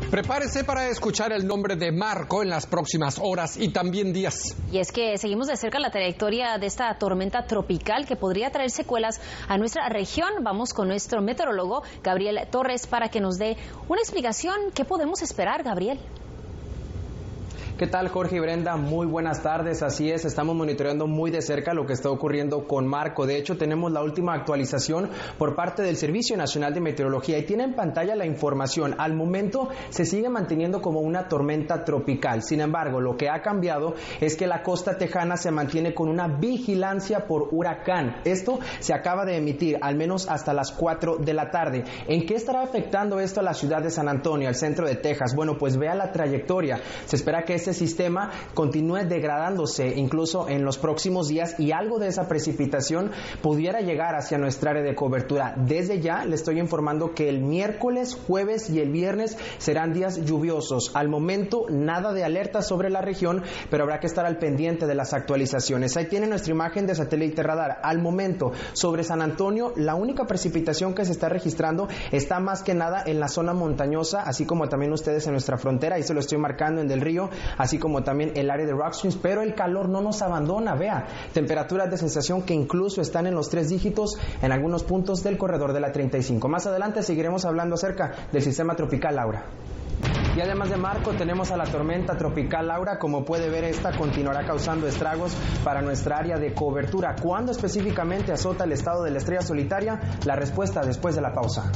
Prepárese para escuchar el nombre de Marco en las próximas horas y también días. Y es que seguimos de cerca la trayectoria de esta tormenta tropical que podría traer secuelas a nuestra región. Vamos con nuestro meteorólogo Gabriel Torres para que nos dé una explicación. ¿Qué podemos esperar, Gabriel? ¿Qué tal, Jorge y Brenda? Muy buenas tardes. Así es, estamos monitoreando muy de cerca lo que está ocurriendo con Marco. De hecho, tenemos la última actualización por parte del Servicio Nacional de Meteorología y tiene en pantalla la información. Al momento se sigue manteniendo como una tormenta tropical. Sin embargo, lo que ha cambiado es que la costa tejana se mantiene con una vigilancia por huracán. Esto se acaba de emitir al menos hasta las 4 de la tarde. ¿En qué estará afectando esto a la ciudad de San Antonio, al centro de Texas? Bueno, pues vea la trayectoria. Se espera que este sistema continúe degradándose incluso en los próximos días y algo de esa precipitación pudiera llegar hacia nuestra área de cobertura. Desde ya le estoy informando que el miércoles, jueves y el viernes serán días lluviosos. Al momento nada de alerta sobre la región, pero habrá que estar al pendiente de las actualizaciones. Ahí tiene nuestra imagen de satélite radar. Al momento sobre San Antonio la única precipitación que se está registrando está más que nada en la zona montañosa, así como también ustedes en nuestra frontera. Ahí se lo estoy marcando en Del Río, así como también el área de Rock Springs, pero el calor no nos abandona. Vea, temperaturas de sensación que incluso están en los 3 dígitos en algunos puntos del corredor de la 35. Más adelante seguiremos hablando acerca del sistema tropical Laura. Y además de Marco tenemos a la tormenta tropical Laura. Como puede ver, esta continuará causando estragos para nuestra área de cobertura. ¿Cuándo específicamente azota el estado de la estrella solitaria? La respuesta después de la pausa.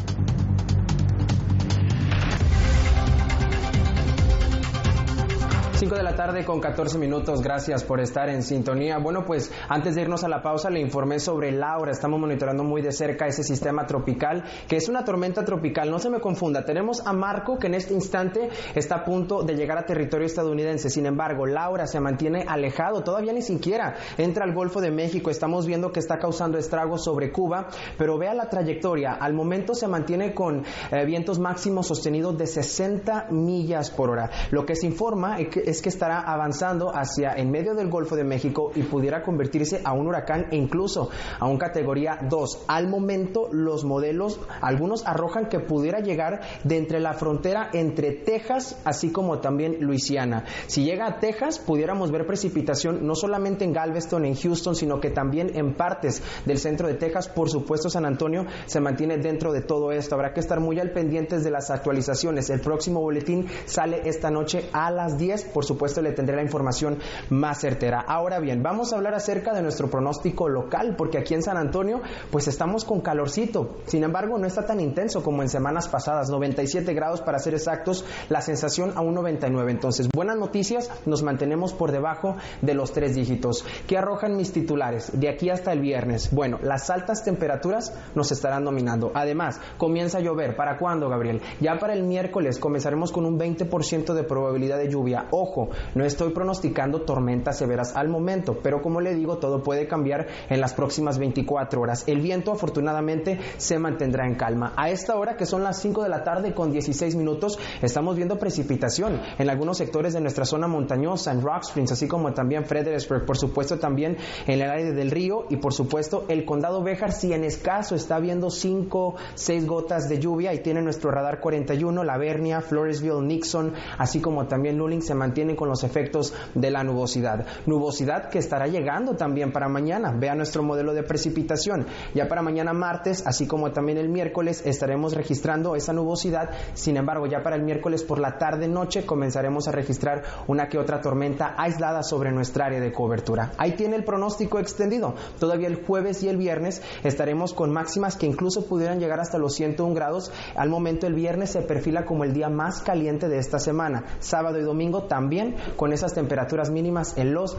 5 de la tarde con 14 minutos, gracias por estar en sintonía. Bueno, pues antes de irnos a la pausa le informé sobre Laura. Estamos monitoreando muy de cerca ese sistema tropical, que es una tormenta tropical. No se me confunda, tenemos a Marco, que en este instante está a punto de llegar a territorio estadounidense. Sin embargo, Laura se mantiene alejado, todavía ni siquiera entra al Golfo de México. Estamos viendo que está causando estragos sobre Cuba, pero vea la trayectoria. Al momento se mantiene con vientos máximos sostenidos de 60 millas por hora. Lo que se informa es que estará avanzando hacia en medio del Golfo de México y pudiera convertirse a un huracán e incluso a un categoría 2. Al momento los modelos, algunos arrojan que pudiera llegar de entre la frontera entre Texas así como también Luisiana. Si llega a Texas pudiéramos ver precipitación no solamente en Galveston, en Houston, sino que también en partes del centro de Texas. Por supuesto, San Antonio se mantiene dentro de todo esto. Habrá que estar muy al pendientes de las actualizaciones. El próximo boletín sale esta noche a las 10. Por supuesto, le tendré la información más certera. Ahora bien, vamos a hablar acerca de nuestro pronóstico local, porque aquí en San Antonio pues estamos con calorcito. Sin embargo, no está tan intenso como en semanas pasadas. 97 grados para ser exactos, la sensación a un 99. Entonces, buenas noticias, nos mantenemos por debajo de los 3 dígitos. ¿Qué arrojan mis titulares de aquí hasta el viernes? Bueno, las altas temperaturas nos estarán dominando. Además, comienza a llover. ¿Para cuándo, Gabriel? Ya para el miércoles comenzaremos con un 20% de probabilidad de lluvia. Ojo, no estoy pronosticando tormentas severas al momento, pero como le digo, todo puede cambiar en las próximas 24 horas. El viento afortunadamente se mantendrá en calma. A esta hora, que son las 5 de la tarde con 16 minutos, estamos viendo precipitación en algunos sectores de nuestra zona montañosa, en Rock Springs, así como también Fredericksburg, por supuesto también en el área del Río y por supuesto el condado Béjar, si en escaso está viendo 5, 6 gotas de lluvia y tiene nuestro radar 41, La Vernia, Floresville, Nixon, así como también Luling se mantienen con los efectos de la nubosidad. Nubosidad que estará llegando también para mañana. Vea nuestro modelo de precipitación. Ya para mañana martes, así como también el miércoles, estaremos registrando esa nubosidad. Sin embargo, ya para el miércoles por la tarde-noche comenzaremos a registrar una que otra tormenta aislada sobre nuestra área de cobertura. Ahí tiene el pronóstico extendido. Todavía el jueves y el viernes estaremos con máximas que incluso pudieran llegar hasta los 101 grados. Al momento el viernes se perfila como el día más caliente de esta semana. Sábado y domingo también con esas temperaturas mínimas en los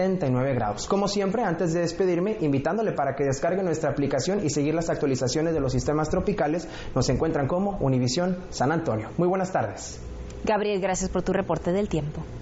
79 grados. Como siempre, antes de despedirme, invitándole para que descargue nuestra aplicación y seguir las actualizaciones de los sistemas tropicales. Nos encuentran como Univisión San Antonio. Muy buenas tardes. Gabriel, gracias por tu reporte del tiempo.